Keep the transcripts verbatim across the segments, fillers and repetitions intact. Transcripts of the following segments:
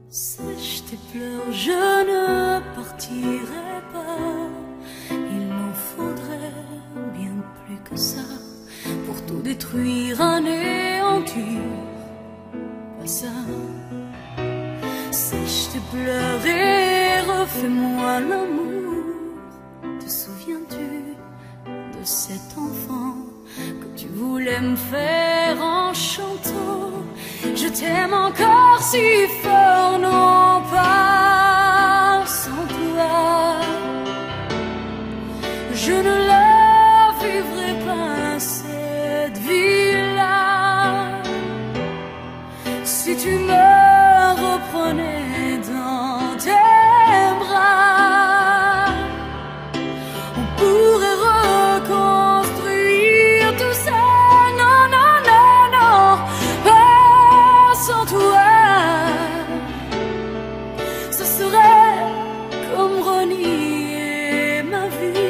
Sèche tes pleurs, je ne partirai pas. Il m'en faudrait bien plus que ça pour tout détruire, anéantir. Pas ça. Sèche tes pleurs et refais-moi l'amour. Te souviens-tu de cet enfant que tu voulais me faire en chantant? Je t'aime encore si fort, non pas sans toi. Je ne la vivrai pas cette vie-là. Si tu me reprenais dans tes bras, on pourrait reconstruire tout ça. Non, non, non, non, pas sans toi. Ce serait comme renier ma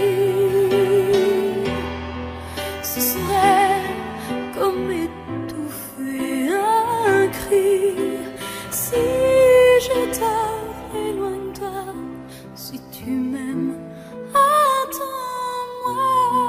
vie. Ce serait comme étouffer un cri. Si je t'aime, éloigne-toi. Si tu m'aimes, attends-moi.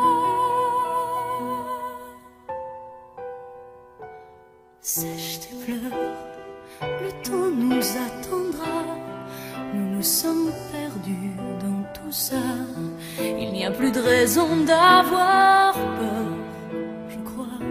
Sèche tes pleurs, le temps nous attendra. Nous nous sommes perdus dans tout ça. Il n'y a plus de raison d'avoir peur, je crois.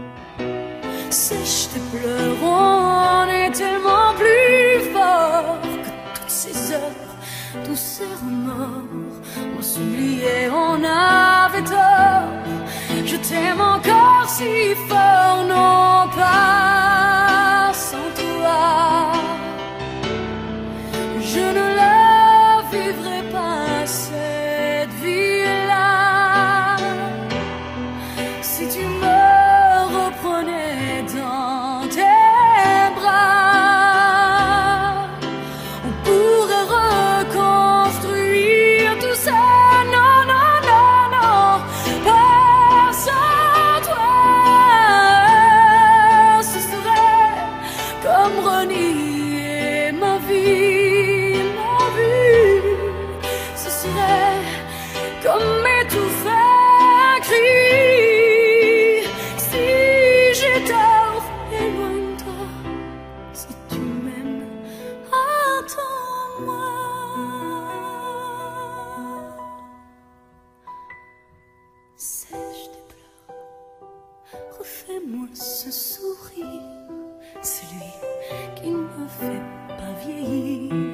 Sèche tes pleurs, on est tellement plus fort que toutes ces heures, tous ces remords. On s'oubliait, on avait tort. Je t'aime encore si fort, non pas sans toi. Je ne la vivrai pas cette vie-là. Si tu me reprenais dans tes bras, on pourrait reconstruire tout ça. Non, non, non, non, pas sans toi. Ce serait comme renier ma vie, ma vie. Ce serait comme étouffer un cri. Si j'ai tort, éloigne-toi. Si tu m'aimes, attends-moi. Sèche tes pleurs, refais-moi ce sourire, celui qui ne me fait pas vieillir.